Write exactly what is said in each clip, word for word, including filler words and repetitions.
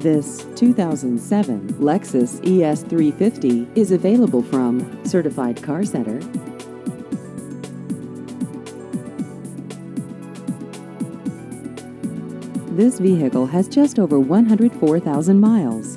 This two thousand seven Lexus E S three fifty is available from Certified Car Center. This vehicle has just over one hundred four thousand miles.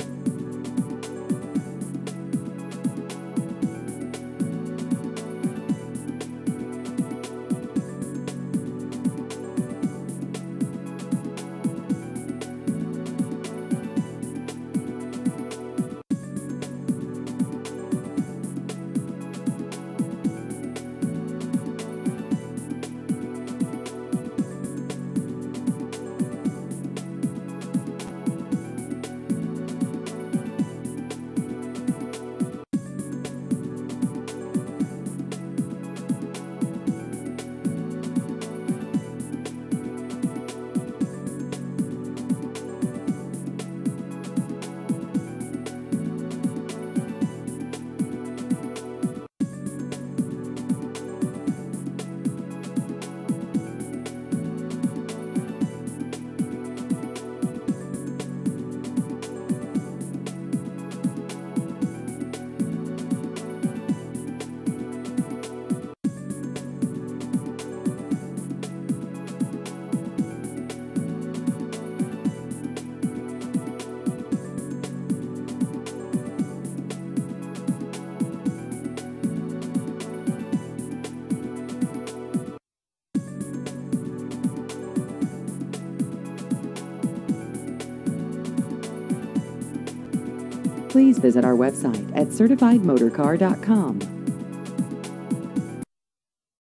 Please visit our website at certified motor car dot com.